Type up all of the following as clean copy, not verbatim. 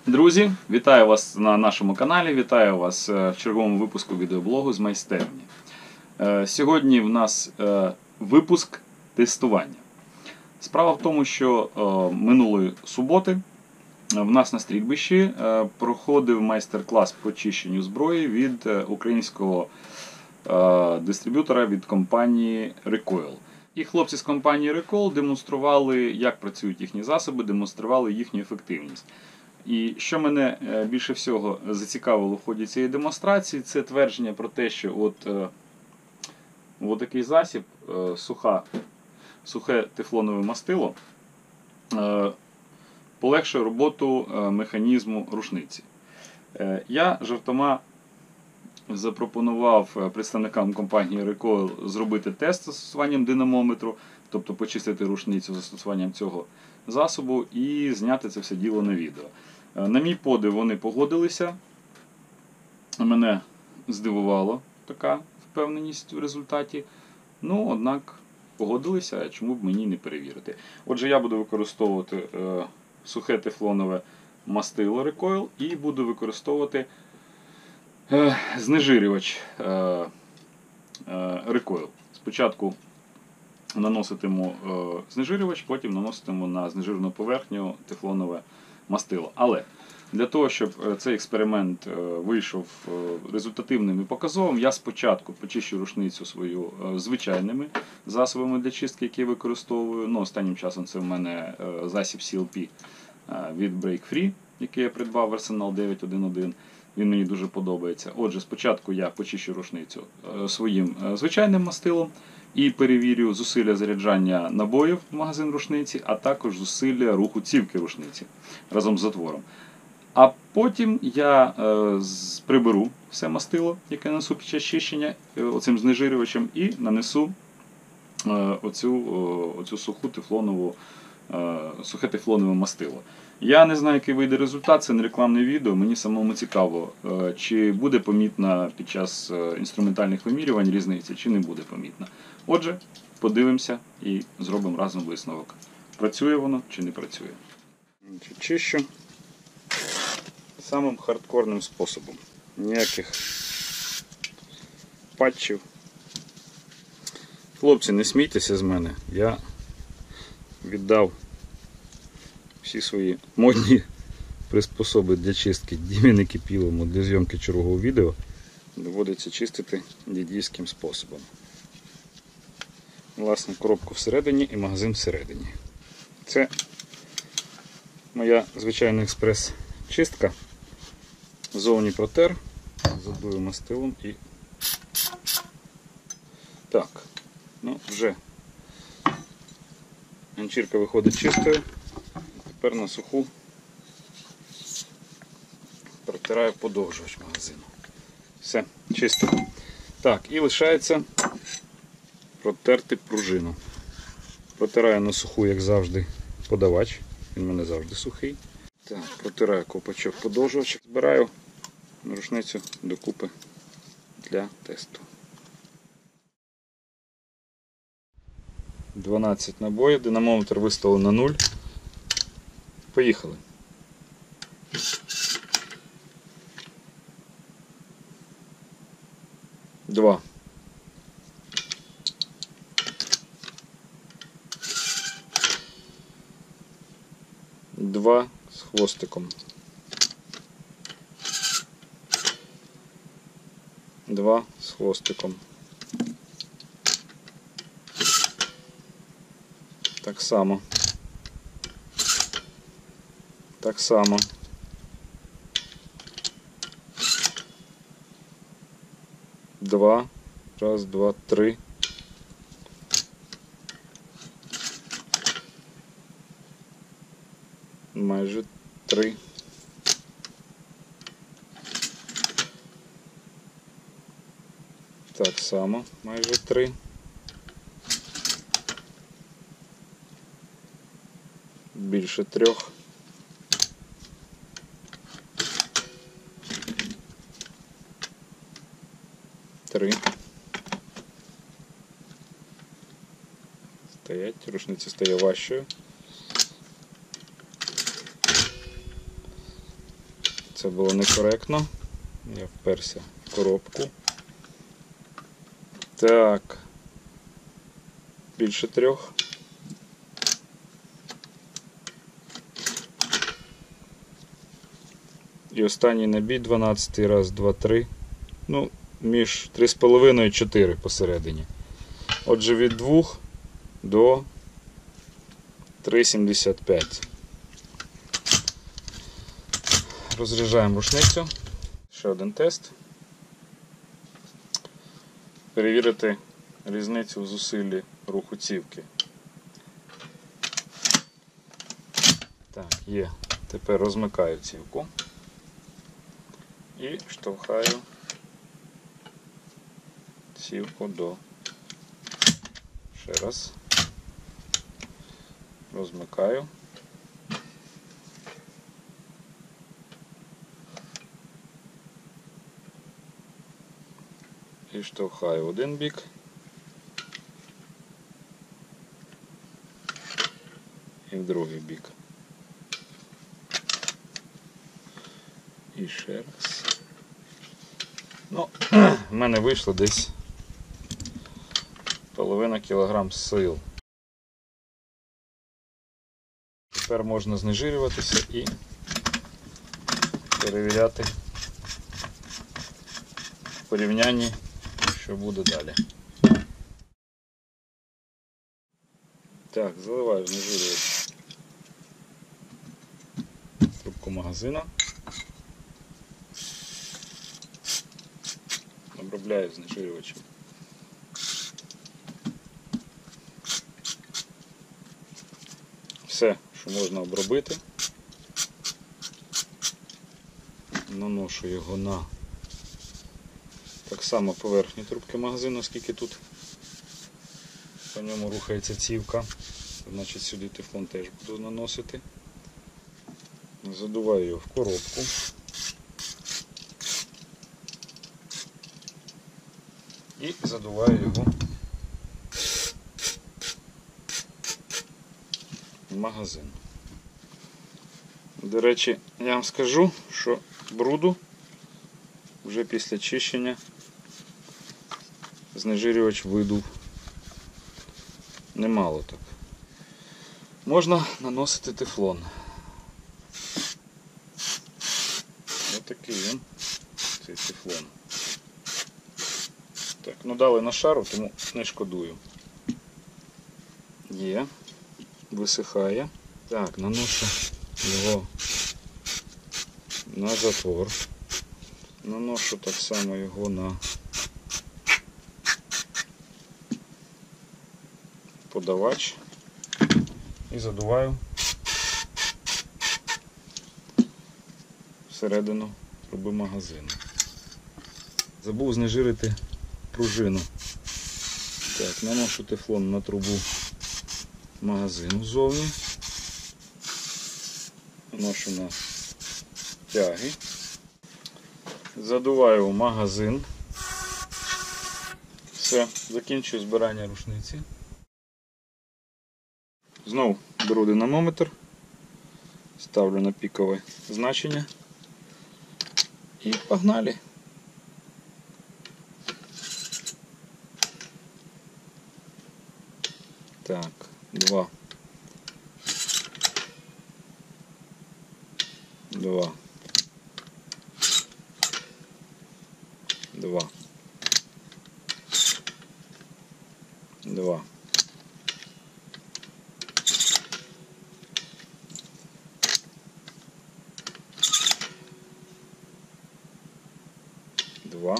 Друзі, вітаю вас на нашому каналі, вітаю вас в черговому випуску відеоблогу з майстерні. Сьогодні в нас випуск тестування. Справа в тому, що минулої суботи в нас на стрільбищі проходив майстер-клас по чищенню зброї від українського дистриб'ютора від компанії Recoil. І хлопці з компанії Recoil демонстрували, як працюють їхні засоби, демонстрували їхню ефективність. І що мене більше всього зацікавило в ході цієї демонстрації, це твердження про те, що от такий засіб, сухе тефлонове мастило, полегшує роботу механізму рушниці. Я жартома запропонував представникам компанії Recoil зробити тест з застосуванням динамометру, тобто почистити рушницю з застосуванням цього засобу і зняти це все діло на відео. На мій подив, вони погодилися. Мене здивувала така впевненість в результаті. Ну, однак погодилися, а чому б мені не перевірити. Отже, я буду використовувати сухе тефлонове мастило Recoil і буду використовувати знежирювач Recoil. Спочатку наноситиму знежирювач, потім наноситиму на знежирену поверхню тефлонове мастило. Але для того, щоб цей експеримент вийшов результативним і показовим, я спочатку почищу рушницю свою звичайними засобами для чистки, які я використовую. Ну, останнім часом це в мене засіб CLP від Break Free, який я придбав в Arsenal 911. Він мені дуже подобається. Отже, спочатку я почищу рушницю своїм звичайним мастилом і перевірю зусилля заряджання набоїв в магазин рушниці, а також зусилля руху цівки рушниці разом з затвором. А потім я приберу все мастило, яке нанесу під час чищення оцим знежирювачем, і нанесу оцю сухе тефлонове мастило. Я не знаю, який вийде результат, це не рекламне відео, мені самому цікаво, чи буде помітна під час інструментальних вимірювань різниця, чи не буде помітна. Отже, подивимося і зробимо разом висновок. Працює воно чи не працює. Чищу самим хардкорним способом. Ніяких патчів. Хлопці, не смійтеся з мене, я віддав всі свої модні приспособи для чистки дім'яни кипілому для зйомки чергового відео. Доводиться чистити дідівським способом. Власне, коробку всередині і магазин всередині. Це моя звичайна експрес-чистка. Зовні протер, задую мастилом і... Так, ну вже ганчірка виходить чистою. Тепер на суху протираю подовжувач магазину. Все, чисто. Так, і лишається протерти пружину. Протираю на суху, як завжди, подавач. Він у мене завжди сухий. Так, протираю ковпачок подовжувача. Збираю рушницю докупи для тесту. 12 набоїв, динамометр виставив на 0. Поїхали. Два. Два з хвостиком. Два з хвостиком. Так само. Так само. Два. Раз, два, три. Майже три. Так само. Майже три. Більше трьох. Три. Стоять, рушниця стає важчою. Це було некоректно. Я вперся в коробку. Так. Більше 3. І останній набій 12. Раз, 2, 3. Ну, між 3,5 і 4 посередині. Отже, від 2 до 3,75. Розряджаємо рушницю. Ще один тест. Перевірити різницю в зусиллі руху цівки. Так, є. Тепер розмикаю цівку і штовхаю цівку до. Ще раз. Розмикаю. І штовхаю в один бік. І в другий бік. І ще раз. Ну, в мене вийшло десь половина кілограм сил. Тепер можна знежирюватися і перевіряти в порівнянні, що буде далі. Так, заливаю знежирювач в трубку магазина. Обробляю знежирювачем. Все, що можна обробити. Наношу його на так само поверхні трубки магазину, оскільки тут по ньому рухається цівка. Значить, сюди тефлон теж буду наносити. Задуваю його в коробку. І задуваю його в магазин. До речі, я вам скажу, що бруду вже після чищення знежирювач видув немало так. Можна наносити тефлон. Ось такий він, цей тефлон. Так, ну дали на шару, тому не шкодую. Є, висихає. Так, наношу його на затвор. Наношу так само його на подавач і задуваю всередину труби магазину. Забув знежирити пружину. Так, наношу тефлон на трубу магазину ззовні. Наношу на тяги. Задуваю магазин. Все, закінчую збирання рушниці. Знову беру динамометр, ставлю на пікове значення і погнали. Так, 2. 2. 2. 2. 2.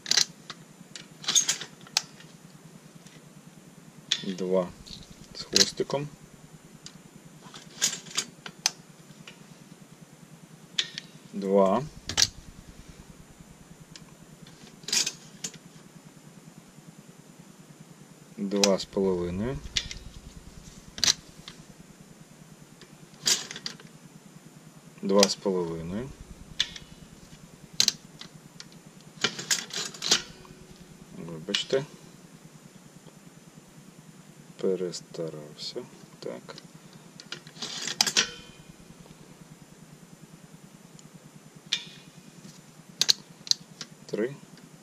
2 з хвостиком. 2. 2,5. 2,5. Вибачте. Перестарався. Так. 3.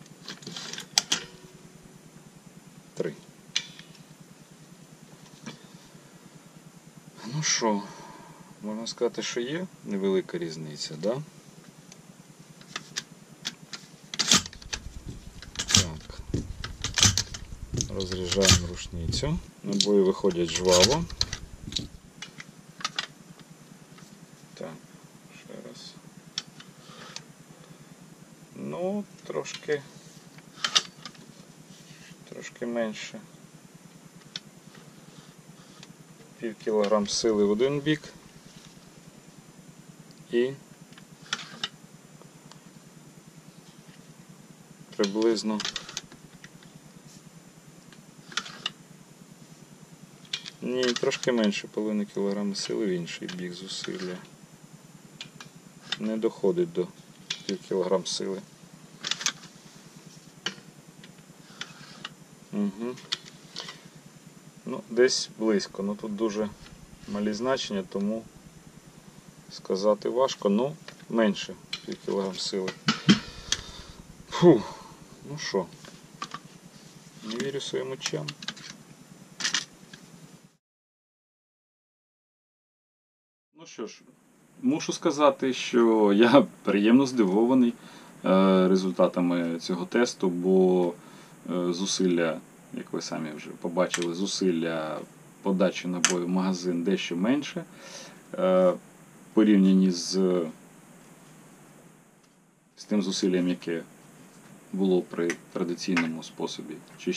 Ну що, можна сказати, що є невелика різниця, да? Так. Розряджаємо рушницю. Набої виходять жваво. Так, ще раз. Ну, трошки менше. Пів кілограм сили в один бік і приблизно трошки менше половини кілограма сили в інший бік зусилля. Не доходить до пів кілограм сили. Угу. Ну, десь близько, ну тут дуже малі значення, тому сказати важко, ну менше пів кілограм сили. Фу, ну що, не вірю своїм очам. Ну що ж, мушу сказати, що я приємно здивований результатами цього тесту, бо зусилля, як ви самі вже побачили, зусилля подачі набою в магазин дещо менше порівняні з тим зусиллям, яке було при традиційному способі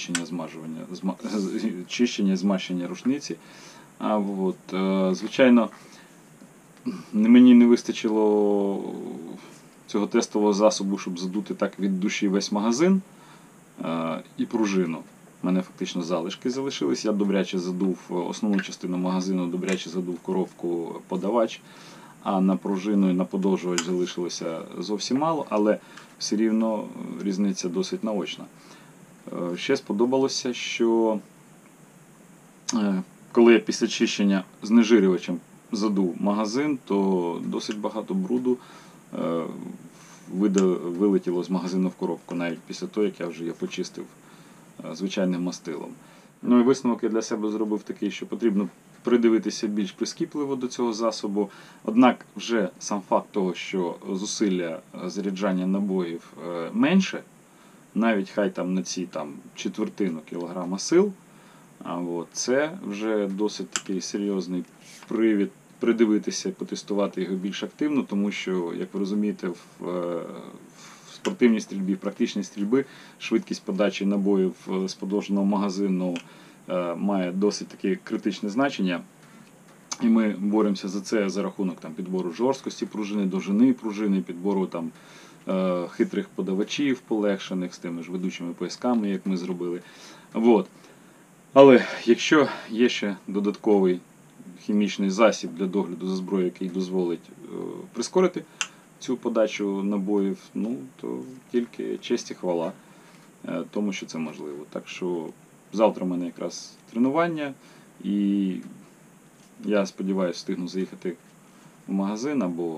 чищення і змащення рушниці. Звичайно, мені не вистачило цього тестового засобу, щоб задути так від душі весь магазин і пружину. У мене фактично залишки залишились. Я добряче задув основну частину магазину, добряче задув коробку подавач, а на пружину і на подовжувач залишилося зовсім мало, але все рівно різниця досить наочна. Ще сподобалося, що коли я після чищення знежирювачем задув магазин, то досить багато бруду вилетіло з магазину в коробку, навіть після того, як я вже її почистив звичайним мастилом. Ну і висновок я для себе зробив такий, що потрібно придивитися більш прискіпливо до цього засобу. Однак вже сам факт того, що зусилля заряджання набоїв менше, навіть хай там на ці четвертину кілограма сил, це вже досить такий серйозний привід придивитися і потестувати його більш активно, тому що, як ви розумієте, в спортивній стрільбі, в практичній стрільбі швидкість подачі набоїв з подовженого магазину має досить таке критичне значення. І ми боремося за це за рахунок підбору жорсткості пружини, довжини пружини, підбору хитрих подавачів, полегшених з тими ж ведучими поясками, як ми зробили. Але якщо є ще додатковий хімічний засіб для догляду за зброєю, який дозволить прискорити цю подачу набоїв, то тільки честь і хвала тому, що це можливо. Так що завтра в мене якраз тренування, і я сподіваюся, встигну заїхати в магазин або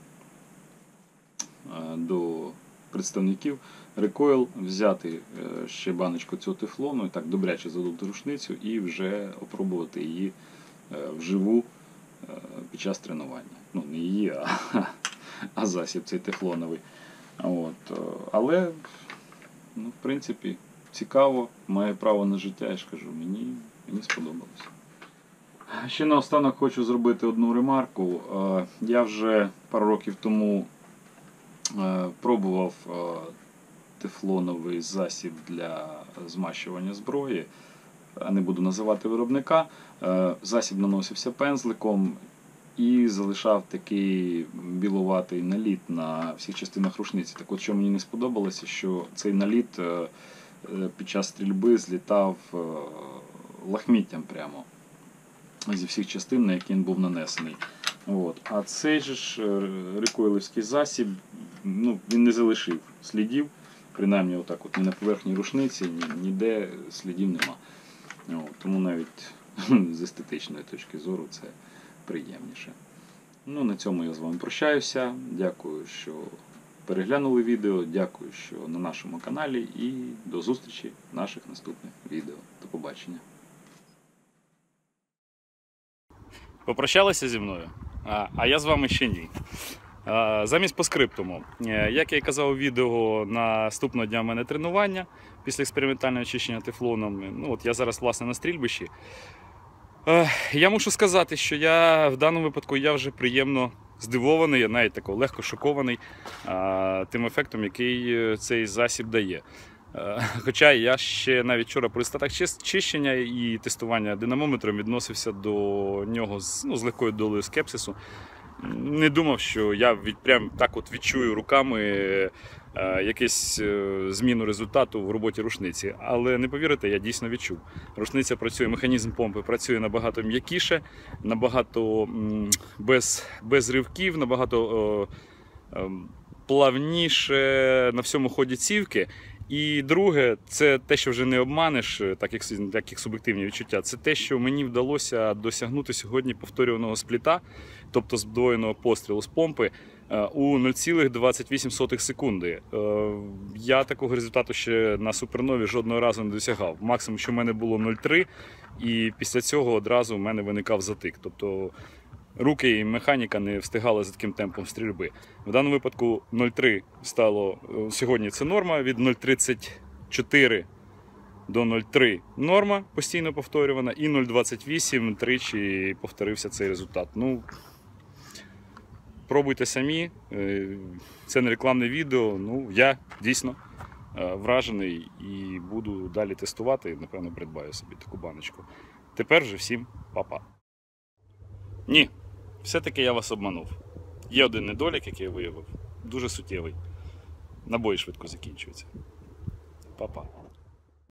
до представників Recoil, взяти ще баночку цього тефлону і так добряче задути рушницю і вже опробувати її вживу під час тренування. Ну, не її, а засіб цей тефлоновий. Але, в принципі, цікаво, має право на життя, я ж кажу, мені сподобалося. Ще наостанок хочу зробити одну ремарку. Я вже пару років тому пробував тефлоновий засіб для змащування зброї, не буду називати виробника. Засіб наносився пензликом і залишав такий білуватий наліт на всіх частинах рушниці. Так от, що мені не сподобалося, що цей наліт під час стрільби злітав лахміттям прямо зі всіх частин, на які він був нанесений. А цей же ж рекойлівський засіб, він не залишив слідів, принаймні отак ні на поверхні рушниці, ніде слідів нема. Тому навіть з естетичної точки зору це приємніше. На цьому я з вами прощаюся. Дякую, що переглянули відео. Дякую, що на нашому каналі, і до зустрічі в наших наступних відео. До побачення. Попрощалися зі мною? А я з вами ще ні. Замість по скриптуму. Як я і казав у відео, наступного дня в мене тренування після експериментального очищення тефлоном. Ну, от я зараз, власне, на стрільбищі. Я мушу сказати, що я в даному випадку я вже приємно здивований, я навіть тако легко шокований тим ефектом, який цей засіб дає. Хоча я ще навіть вчора при результатах чищення і тестування динамометром відносився до нього з легкою долею скепсису. Не думав, що я прям так от відчую руками якусь зміну результату в роботі рушниці. Але не повірите, я дійсно відчув. Рушниця працює, механізм помпи працює набагато м'якіше, набагато без ривків, набагато плавніше на всьому ході цівки. І друге, це те, що вже не обманеш, так як суб'єктивні відчуття, це те, що мені вдалося досягнути сьогодні повторюваного спліта, тобто здвоєного пострілу з помпи, у 0,28 секунди. Я такого результату ще на супернові жодного разу не досягав. Максимум, що в мене було 0,3, і після цього одразу в мене виникав затик. Тобто руки і механіка не встигали за таким темпом стрільби. В даному випадку 0,3 стало, сьогодні це норма, від 0,34 до 0,3 норма, постійно повторювана, і 0,28 тричі повторився цей результат. Ну, пробуйте самі, це не рекламне відео, ну, я дійсно вражений і буду далі тестувати, напевно, придбаю собі таку баночку. Тепер вже всім па-па. Ні, все-таки я вас обманув. Є один недолік, який я виявив, дуже суттєвий. Набої швидко закінчуються. Па-па.